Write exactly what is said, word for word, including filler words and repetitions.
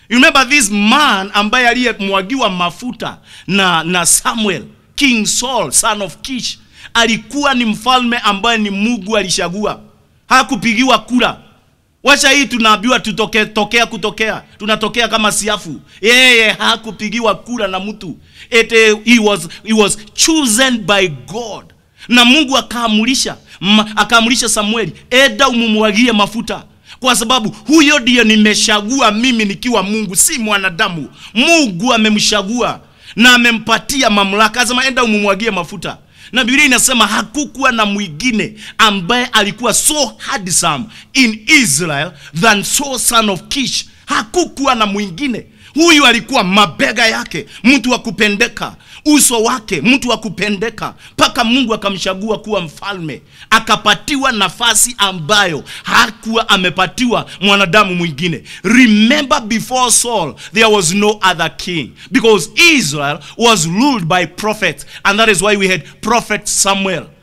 You remember this man ambaye aliyemwagiwa mafuta na, na Samuel, King Saul, son of Kish. Alikuwa ni mfalme ambaye ni Mungu alishagua. Hakupigiwa kura. Wacha hii tunaambiwa tutoke, tokea kutokea. Tunatokea kama siafu. Yeye hakupigiwa kura na mtu. It, uh, he, was, he was chosen by God. Na Mungu akaamulisha. Akaamulisha Samueli, eda umumwagie mafuta. Kwa sababu huyo ndiye nimeshagua mimi nikiwa Mungu, si mwanadamu. Mungu amemshagua na amempatia mamlaka. Asema enda umumwagie mafuta. Na Biblia inasema hakukuwa na mwingine ambaye alikuwa so handsome in Israel than Saul son of Kish. Hakukuwa na mwingine. Huyu alikuwa mabega yake, mtu wa kupendeka, uso wake, mtu wa kupendeka, paka Mungu akamchagua kuwa mfalme. Akapatiwa nafasi ambayo hakuwa amepatiwa mwanadamu mwingine. Remember, before Saul there was no other king, because Israel was ruled by prophets, and that is why we had prophet Samuel.